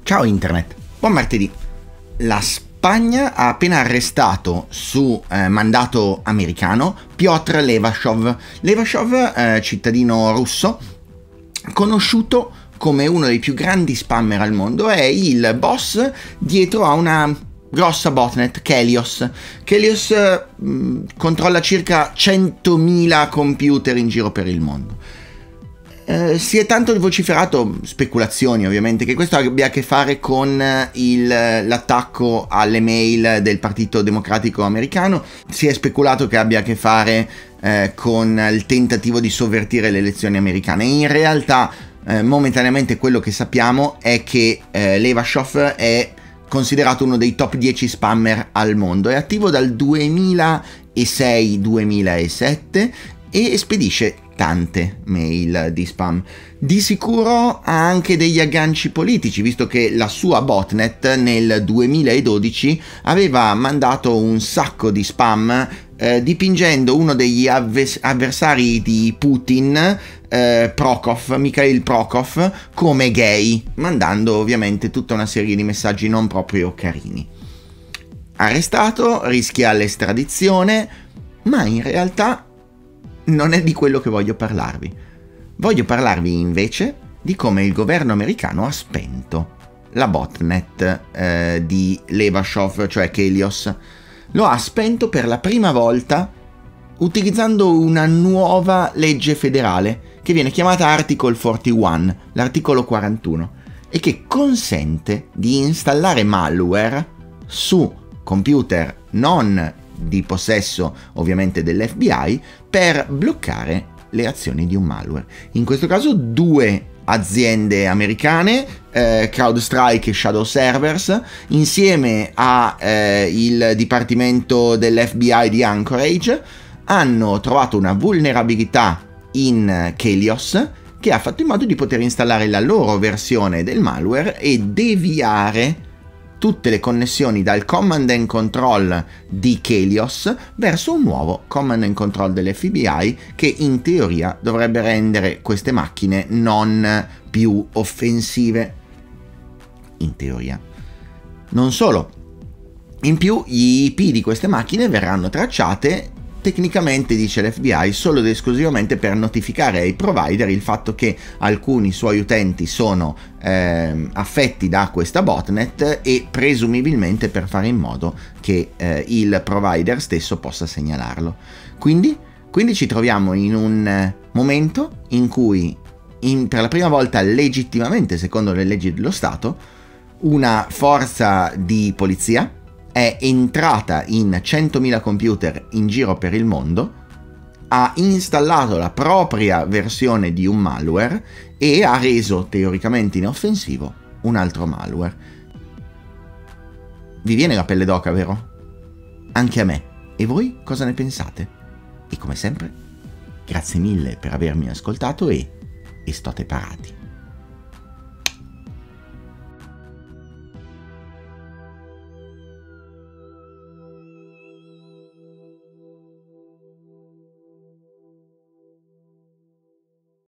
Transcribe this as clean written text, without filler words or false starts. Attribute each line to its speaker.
Speaker 1: Ciao Internet, buon martedì. La Spagna ha appena arrestato su mandato americano Piotr Levashov. Levashov, cittadino russo, conosciuto come uno dei più grandi spammer al mondo, è il boss dietro a una grossa botnet, Kelios. Kelios controlla circa 100.000 computer in giro per il mondo. Si è tanto vociferato, speculazioni ovviamente, che questo abbia a che fare con l'attacco alle mail del Partito Democratico americano. Si è speculato che abbia a che fare con il tentativo di sovvertire le elezioni americane. In realtà momentaneamente quello che sappiamo è che Levashov è considerato uno dei top 10 spammer al mondo. È attivo dal 2006-2007 e spedisce tante mail di spam. Di sicuro ha anche degli agganci politici, visto che la sua botnet nel 2012 aveva mandato un sacco di spam dipingendo uno degli avversari di Putin, Mikhail Prokop, come gay, mandando ovviamente tutta una serie di messaggi non proprio carini. Arrestato, rischia l'estradizione, ma in realtà non è di quello che voglio parlarvi. Voglio parlarvi invece di come il governo americano ha spento la botnet di Levashov, cioè Kelios. Lo ha spento per la prima volta utilizzando una nuova legge federale che viene chiamata Article 41, l'articolo 41, e che consente di installare malware su computer non di possesso ovviamente dell'FBI per bloccare le azioni di un malware. In questo caso due aziende americane, CrowdStrike e Shadow Servers, insieme a il dipartimento dell'FBI di Anchorage, hanno trovato una vulnerabilità in Kelios che ha fatto in modo di poter installare la loro versione del malware e deviare tutte le connessioni dal command and control di Kelios verso un nuovo command and control dell'FBI che in teoria dovrebbe rendere queste macchine non più offensive. In teoria. Non solo. In più gli IP di queste macchine verranno tracciate tecnicamente, dice l'FBI, solo ed esclusivamente per notificare ai provider il fatto che alcuni suoi utenti sono affetti da questa botnet e presumibilmente per fare in modo che il provider stesso possa segnalarlo. Quindi ci troviamo in un momento in cui per la prima volta legittimamente, secondo le leggi dello Stato, una forza di polizia è entrata in 100.000 computer in giro per il mondo, ha installato la propria versione di un malware e ha reso teoricamente inoffensivo un altro malware. Vi viene la pelle d'oca, vero? Anche a me. E voi cosa ne pensate? E come sempre, grazie mille per avermi ascoltato e state parati.